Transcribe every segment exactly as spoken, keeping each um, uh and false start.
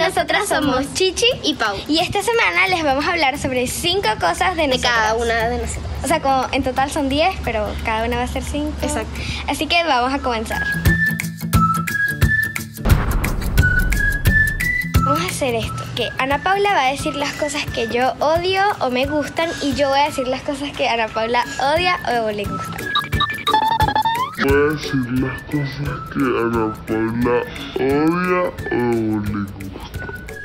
nosotras somos Chichi y Pau. Y esta semana les vamos a hablar sobre cinco cosas de, de nosotras. cada una de nosotras. O sea, como en total son diez, pero cada una va a ser cinco. Exacto. Así que vamos a comenzar. Vamos a hacer esto, que Ana Paula va a decir las cosas que yo odio o me gustan y yo voy a decir las cosas que Ana Paula odia o le gustan. Voy a decir las cosas que Ana Paula odia o le gusta.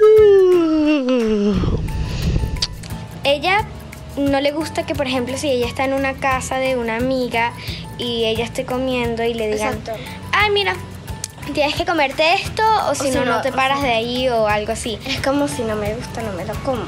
Ella no le gusta que, por ejemplo, si ella está en una casa de una amiga y ella esté comiendo y le digan, Exacto. ay, mira, tienes que comerte esto o si, si no, no, no te o paras sea, de ahí o algo así. Es como si no me gusta, no me lo como.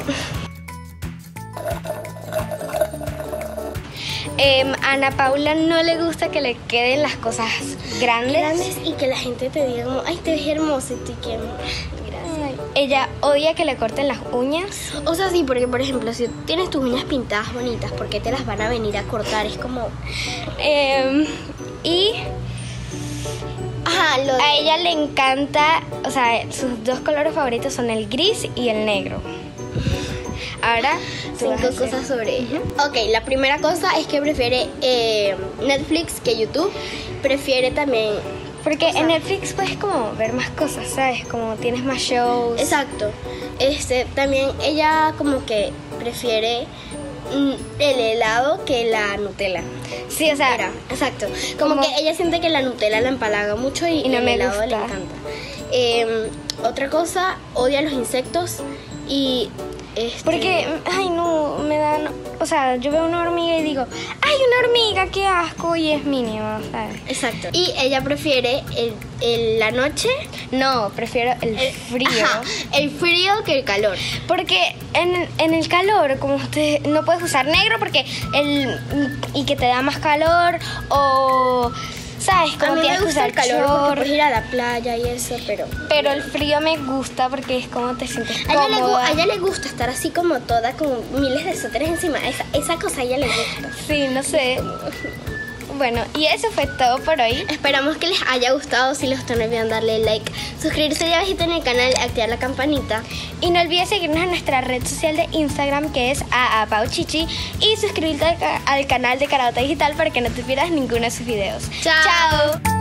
Eh, Ana Paula no le gusta que le queden las cosas grandes. Grandes y que la gente te diga como, ay, te ves hermosa y tú que gracias. Ella odia que le corten las uñas. O sea, sí, porque por ejemplo, si tienes tus uñas pintadas bonitas, ¿por qué te las van a venir a cortar? Es como... Eh, y Ajá, lo de... a ella le encanta, o sea, sus dos colores favoritos son el gris y el negro. Ahora, tú vas a cinco hacer- cosas sobre ella. Ok, la primera cosa es que prefiere eh, Netflix que YouTube. Prefiere también... Porque o sea, en Netflix puedes como ver más cosas, ¿sabes? Como tienes más shows. Exacto. Este, también ella como que prefiere mm, el helado que la Nutella. Sí, o sea, Era, exacto. Como, como- que ella siente que la Nutella la empalaga mucho y, Y no el me helado le gusta. encanta. Eh, otra cosa, odia los insectos y... Este, porque, ay, no, me dan... O sea, yo veo una hormiga y digo, ay, una hormiga, qué asco, y es mínimo, ¿sabes? Exacto. Y ella prefiere el, el- la noche... No, prefiero el, el frío. ajá, el frío que el calor. Porque en, en el calor, como usted no puedes usar negro porque el y que te da más calor o sabes, A como mí me tienes que gusta usar el calor porque short, puedes ir a la playa y eso, pero... pero el frío me gusta porque es como te sientes A ella, le, gu- cómoda. a ella le gusta estar así como toda con miles de suéteres encima. Esa, esa cosa a ella le gusta. Sí, no sé. Bueno, y eso fue todo por hoy. Esperamos que les haya gustado. Si les gustó, no olviden darle like, suscribirse ahí abajito en el canal, activar la campanita. Y no olvides seguirnos en nuestra red social de Instagram que es aapauchichi y suscribirte al, ca- al canal de Carauta Digital para que no te pierdas ninguno de sus videos. Chao. ¡Chao!